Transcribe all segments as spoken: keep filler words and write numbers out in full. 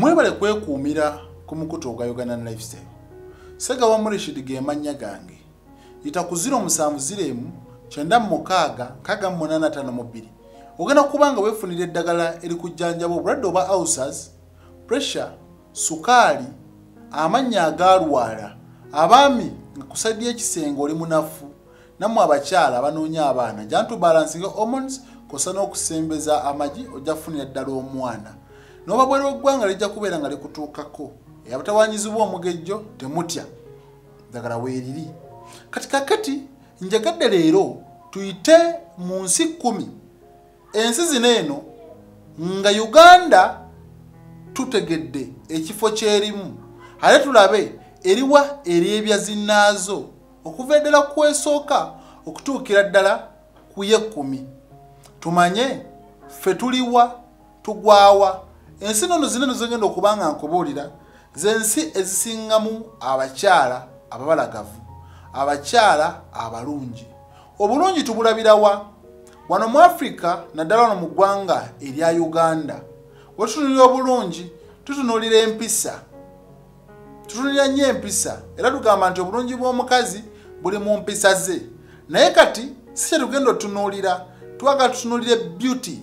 Mwebale kwekuumira ku mukutu ogwa Uganda Lifestyle. Segawa Murishid ge mannya gange. Ita ku zero musanvu zero emu kyenda mu mukaaga kaga mu munaana ataano mu bbiri. Ogenda kubanga weefunira eddagala erikujjanjaba obulwadde oba ulcers, pressure, sukaali, amannya agaalwala, abaami nga kusajja ekisenge oli munafu, nammwe abakyala abanoonya abaana, jantu balancing hormones kosa n'okusembeza amagi ojja kufunira ddala omwana. N'obabwera oggwanga lijja kubeera nga likutuukako. Abatawaanyizibwa omugejjo temutya. Ddagala weeriri. Kati kakati njagadde leero tuyite mu nsi kkumi. Ensi zino eno nga Uganda tutegedde ekifo kyerimu. Ate tulabe eriwa eryebya zinnaazo okuva ddala kwesooka okutuukira ddala ku yekkumi. Tumanye ffe tuliwa tugwawa. Ensi nono zino zigenda okubanga nkubuulira zensi ezisingamu abakyala ababalagavu, abakyala abalungi. Obulungi tubulabirawa wano mu Africa naddala wano mu ggwanga erya Uganda. Wetutunulira obulungi tutunulira empisa, tutunulira nnyo empisa era tugamba nti obulungi bw'omukazi buli mu mpisa ze. Naye kati si kye tugenda otunuulira, twagala tutunulire beauty,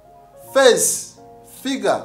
face, figure,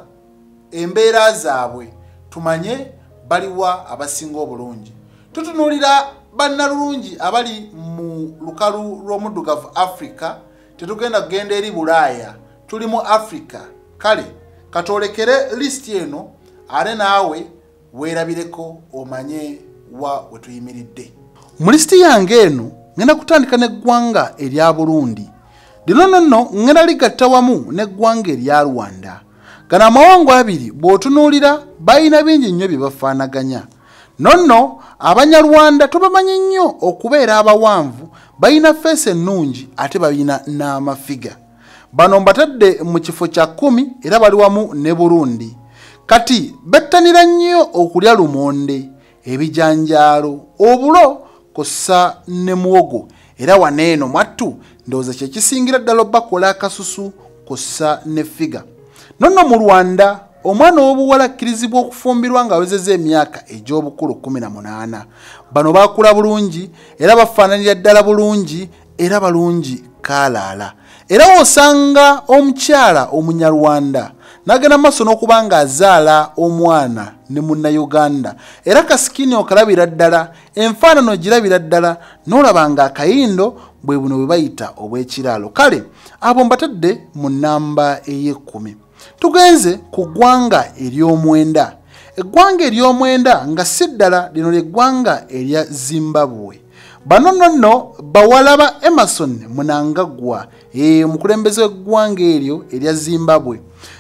embeera zaabwe tumanye baliwa abasinga obulungi. Tutunulira bannalungi abali mu lukalu lw'omuddugavu Africa, tetugenda kugenda eri Bulaaya, tuli mu Africa. Kale katolekere list eno ate naawe weerabireko omanye wa wetuyimiridde. Mu lisiti yange eno ngenda kutandika n'eggwanga erya Burundi. Lino nno ngenda ligatta wamu n'eggwanga erya Rwanda. Gano amawanga abiri bw'otunuulira balina bingi nnyo bye bafaanaganya. Nonno Abanyarwanda tubamanyi nnyo okubeera abawanvu, balina feesi ennungi ate balina n'amafiga. Bano mbatadde mu kifo kya kkumi era bali wamu ne Burundi. Kati bettanira nnyo okulya lumonde, ebijanjaalo, obulo kossa ne muwogo. Era waneeno mwattu ndowooza kye kisingira ddala bakola akasusu kossa ne figa. Nonno mu Rwanda omwana w'obuwala akkirizibwa okufumbirwa nga awezezza emyaka egy'obukulu kkumi na munaana. Bano baakula bulungi era bafaananira ddala bulungi era balungi kaalaala. Era osanga omukyala Omunyarwanda n'agenda maaso n'okuba ng'azaala omwana ne Munnayuganda era kasikini okalabira ddala, enfaanano ogirabira ddala n'olaba ng'akayindo bwe buno bwe bayita obw'ekiraalo. Kale abo mbatadde mu nnamba ey'ekkumi. Tugenze ku ggwanga ery'omwenda. Eggwanga ery'omwenda nga si ddala lino ly'eggwanga erya Zimbabwe. Bano nno bawala ba Emerson Mnangagwa, e omukulembeze w'eggwanga eryo erya Zimbabwe.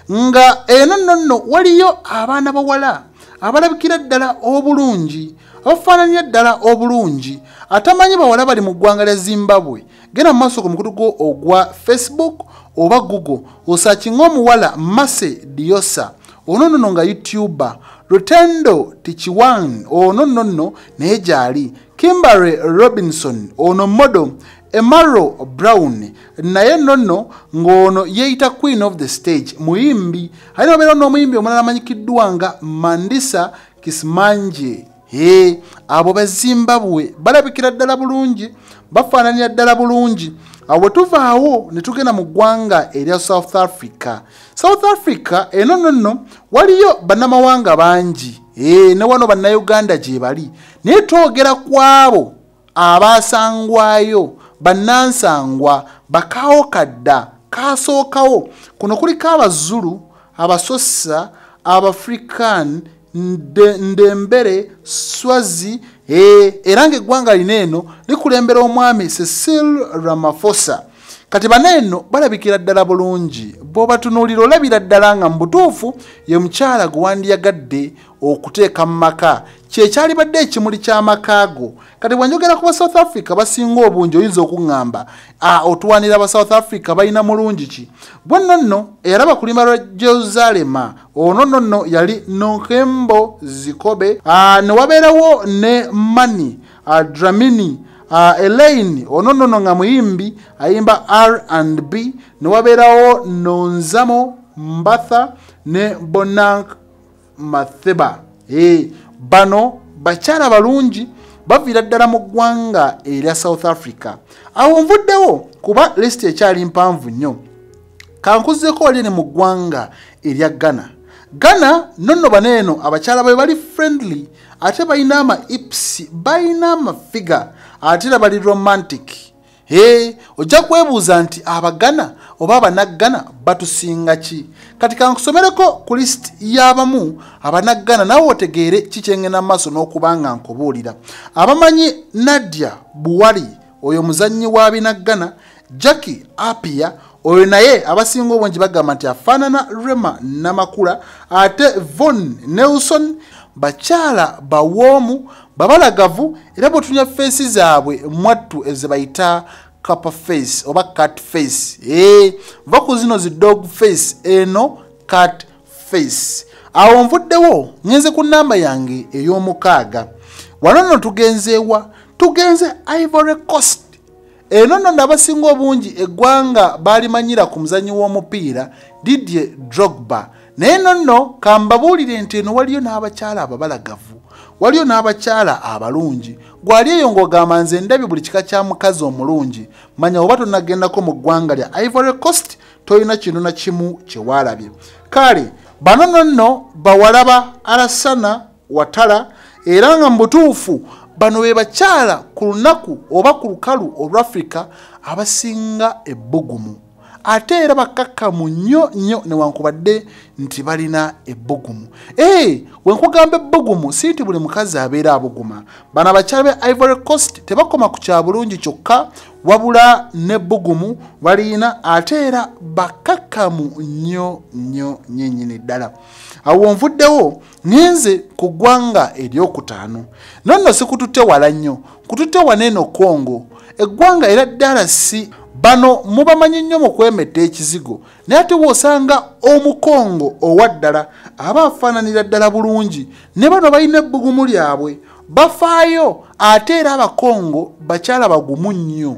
Nga eno nno waliyo abaana bawala abalabikira ddala obulungi, abafaananira ddala obulungi, atamanyi bawala bali mu ggwanga lya Zimbabwe. Genda mu maaso ku mukutu gwo ogwa Facebook oba Google osakinga omuwala Mase Diosa, ono nno nga YouTuber, Lutendo Tichiwan, ono nno naye gyali, Kimberly Robinson, ono modo, Emaro Brown, naye nno ng'ono yeeyita Queen of the Stage, muyimbi, alina obeera n'omuyimbi omulala amanyikiddwa nga Mandisa Kismanje. Hey, abo ba Zimbabwe balabikira ddala bulungi, bafaananira ddala bulungi. Awo tuvaawo ne tugenda mu ggwanga erya South Africa. South Africa eno nno waliyo bannamawanga bangi, e, ne wano bannayuganda gye bali, naye twogera ku abo abaasangwayo, bannansangwa, bakaawo kadda kaasookawo. Kuno kuliko Abazulu, Abasosa, Abafrican, Ndembere, Swazi, e, era ng'eggwanga lino eno likulembera omwami Cecil Ramaphosa. Kati baneeno balabikira ddala bulungi, bw'obatunuulira olabira ddala nga mu butuufu ye mukyala gwe wandiyagadde okuteeka mu maka, kyekyali badde ekimuli ky'amaka go. Kati bwenjogera ku ba South Africa basinga obungi oyinza okuŋŋamba otuwanira aba South Africa balina mulungi ki? Bwe nno nno eyalaba ku limba lwa Jerusalema, ono nno nno yali Nonkembo Zikobe, ne wabeerawo ne Mani Dlamini, Uh, Elaine ono nno nga muyimbi ayimba R and B, ne wabeerawo Nonzamo Mbatha ne Bonank Matheba. Hey, bano bakyala balungi bavira ddala mu ggwanga erya South Africa. Awo nvuddewo kuba list ekyali mpanvu nnyo. Kankuzzeko wali ne mu ggwanga erya Ghana. Ghana nonno baneeno abakyala babe bali friendly ate balina ama ips balina ama figure ate era bali romantic. Hey, ojja kwebuuza nti abagana oba abanaggana batusinga ki? Kati kankusomereko ku list y'abamu abanaggana nawe otegeere kikyengena maaso n'okubanga nkubuulira. Abamanyi Nadia Buwari oyo muzannyi wa binaggana, Jackie Appiah oyo naye abasinga obungi bagamba nti afaanana Rema Namakula, ate Von Nelson bakyala bawoomu babalagavu era bwetunya face zaabwe mwattu ezebayita kappa face oba cat face. Eh, vaku zino zi dog face eno cat face. Awo nvuddewo ngenze ku namba yange ey'omukaaga. Wano nno tugenzeewa tugenze Ivory Coast. Eno nno nabasinga obungi eggwanga balimanyira ku muzannyi w'omupiira Didier Drogba. Naye nno nno kambabuulire nti eno waliyo n'abakyala ababalagavu, waliyo n'abakyala abalungi. Gwali eyo ng'ogamba nze ndabye buli kika kya mukazi omulungi, manya oba tonagendako mu ggwanga lya Ivory Coast tolina kintu na kimu kye waalabye. Kale bano nno nno bawalaba Alassana Ouattara era nga mu butuufu bano be bakyala ku lunaku oba ku lukalu olw'Afrika abasinga ebbugumu. Ate era bakakkamu nnyo nnyo newankubadde nti balina ebbugumu. Eh, wenkugamba ebbugumu si nti buli mukazi abeera abuguma. Bano abakyala be Ivory Coast tebakoma ku kya bulungi kyokka wabula n'ebbugumu balina ate era bakakkamu nnyo nnyo nyennyini ddala. Awo nvuddewo ngenze ku ggwanga eryokutaano. Nonno si kututte wala nnyo, kututte waneeno Congo. Eggwanga era ddala si bano mubamanyi nnyo mu kwemetta ekizigo, naye ate w'osanga omukongo owaddala aba afaananira ddala bulungi, ne bano balina ebbugumu lyabwe bafaayo. Ate era abakongo bakyala bagumu nnyo,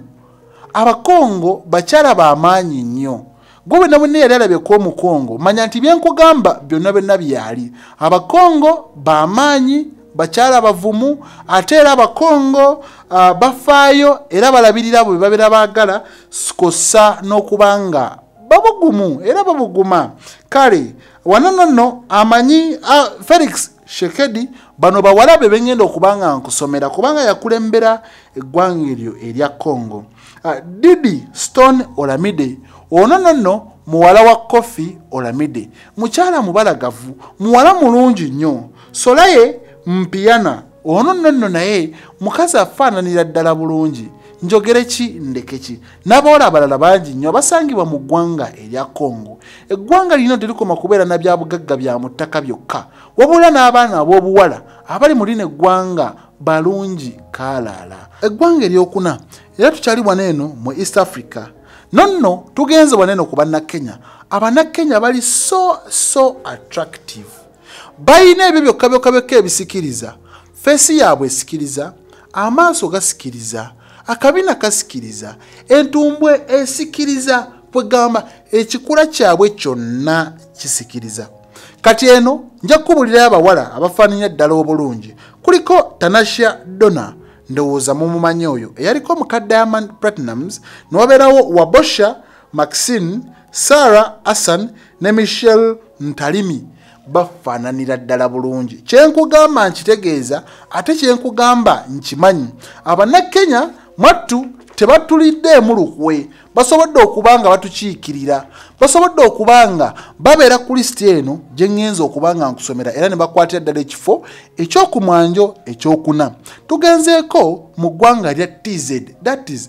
abakongo bakyala b'amaanyi nnyo. Gwe bwenna bwenna yali alabyeko omukongo manya nti byenkugamba byonna byonna byali. Abakongo b'amaanyi, bakyala bavumu, ate era abakongo uh, bafaayo era balabirira bwe babeera baagala kossa n'okubanga babugumu era babuguma. Kale wano nno amanyi uh, Felix Shekedi bano bawala be bengenda okubanga nkusomera kubanga yakulembera eggwanga eryo erya Congo. Uh, Didi Stone Olamide ono nno muwala wa Koffi Olamide, mukyala mubalagavu, muwala mulungi nnyo. Solaye Mpiana ono nno naye mukazi afaananira ddala bulungi. Njogere ki ndeke ki, n'abawala abalala bangi nnyo abasangibwa mu ggwanga erya Congo. Eggwanga lino terikoma kubeera na bya bugagga bya mu ttaka byokka, wabula n'abaana ab'obuwala abali mu lino eggwanga balungi kaalaala. Eggwanga eryokuna era tukyali waneeno mu East Africa. Nonno tugenze waneeno ku bannakenya. Abannakenya bali so so attractive. Bayina ebyo byokka byokka byokka ebisikiriza. Feesi yaabwe esikiriza, amaaso gasikiriza, akabina kasikiriza, entumbwe esikiriza, bwegamba ekikula kyabwe kyonna kisikiriza. Kati eno nja kukubulira abawala abafaananya ddala obulungi. Kuliko Tanasha Donna, ndowooza mumumanyi oyo eyaliko muka Diamond Platnumz, n'owabeerawo Wabosha Maxine, Sarah Hassan ne Michelle Ntalimi. Bafaananira ddala bulungi. Kyenkugamba nkitegeeza ate kyenkugamba nkimanyi. Abannakenya mwattu tebatuliddeemu lukwe, basobodde okubanga batukiikirira, basobodde okubanga babeera ku lisiti eno gye ŋŋenza okubanga nkusomera era ne bakwatira ddala ekifo ekyokumwanjo ekyokuna. Tugenzeeko mu ggwanga lya T Z, that is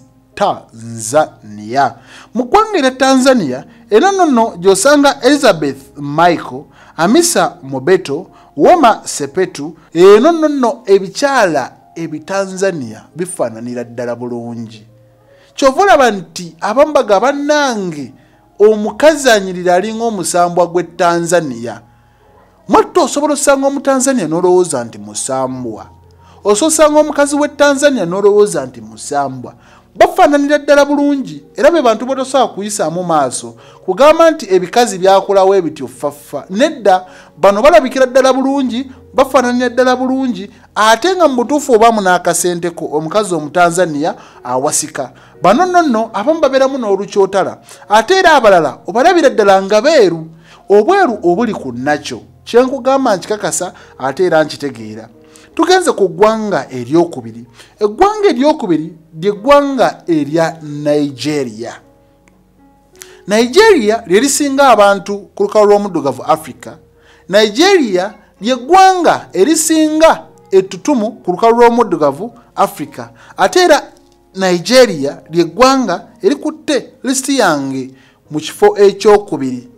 Tanzania. Mu ggwanga lya Tanzania eno nno gy'osanga Elizabeth Michael, Hamisa Mobeto, Woma Sepetu. Eno nno ebikyala ebitanzania bifaananira ddala bulungi. Kyova olaba nti abamu baga bannange omukazi anyirira alinga omusambwa gw'e Tanzania. Mwattu osobola osanga omutanzania n'olowooza nti musambwa, osobola osanga omukazi w'e Tanzania n'olowooza nti musambwa. bafaananira ddala bulungi era be bantu botosobola kuyisaamu maaso kugamba nti ebikazi byakulawo ebityo ffaffa nedda bano balabikira ddala bulungi bafaananira ddala bulungi ate nga mu butuufu obaamu n'akasenteko omukazi omutanzania awasika bano nno nno abamu babeeramu n'olukyotala ate era abalala obalabira ddala nga beeru obweru obuli ku nakyo kyenkugamba nkikakasa ate era nkitegeera tugenze ku ggwanga eryokubiri eggwanga eryokubiri ly'eggwanga erya Nigeria. Nigeria lye lisinga abantu ku lukalu lw'omuddugavu Africa. Nigeria ly'eggwanga erisinga ettutumu ku lukalu lw'omuddugavu Africa. Ate era Nigeria ly'eggwanga erikutte lisiti yange mu kifo ekyokubiri